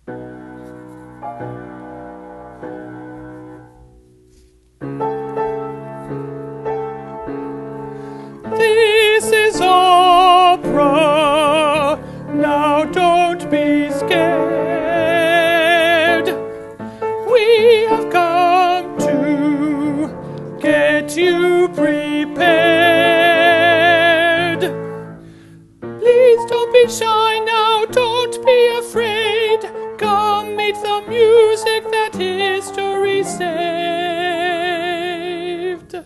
This is opera, now don't be scared. We have come to get you prepared. Please don't be shy now, don't be afraid. Come meet the music that history saved.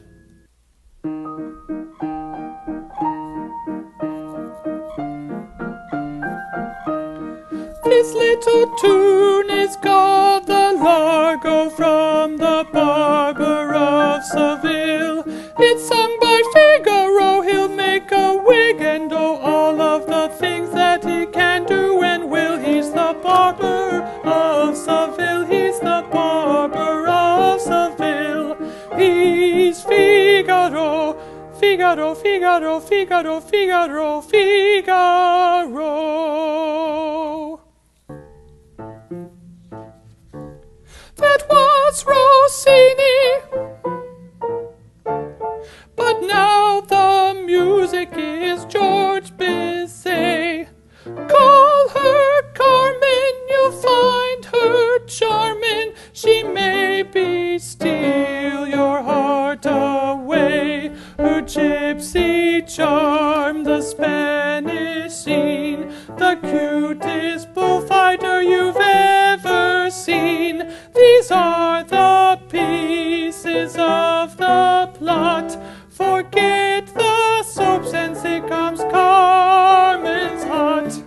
This little tune is called the Largo from the Barber of Seville. It's sung by Figaro, he'll make a wig and do all of the things that he can do and will. He's the Barber of Seville, he's the Barber of Seville. He's Figaro, Figaro, Figaro, Figaro, Figaro, Figaro. That was Rossini, but now the music is George Bizet. Call her Carmen, you'll find her charming. She maybe steal your heart away. Her gypsy charm, the Spanish scene, the cutest bullfighter you've ever seen. These are the pieces of the plot. Forget the soaps and sitcoms, Carmen's hot.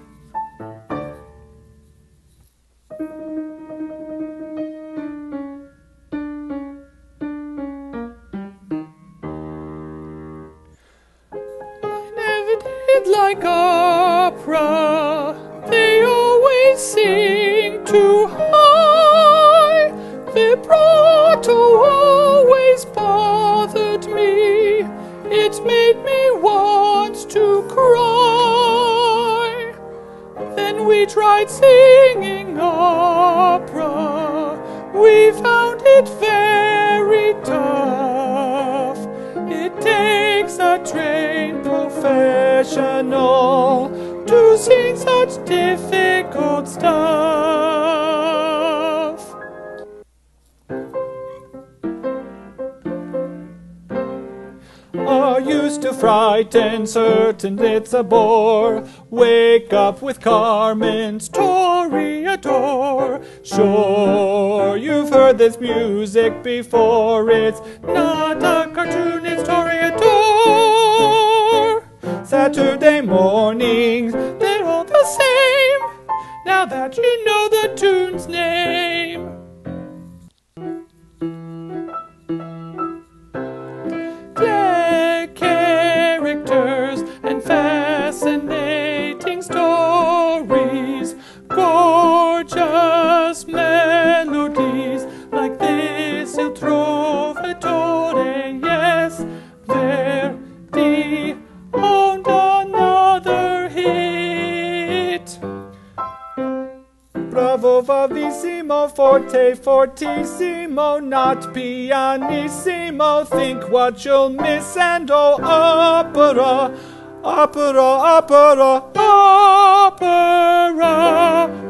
I never did like opera. They always sing too high. Vibrato always bothered me. It made me want to cry. Then we tried singing opera. We found it very tough. It takes a trained professional to sing such difficult stuff. Are used to frighten, certain it's a bore. Wake up with Carmen's Toreador. Sure, you've heard this music before. It's not a cartoon, it's Toreador. Saturday mornings, they're all the same, now that you know the tune's name. Characters and fascinating stories, gorgeous melodies like this Il Trovatore. Yes, Verdi owned another hit. Bravo, bravissimo, forte, fortissimo, not pianissimo. Think what you'll miss, and oh, opera, opera, opera, opera.